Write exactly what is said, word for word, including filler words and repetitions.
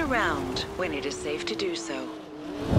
around when it is safe to do so.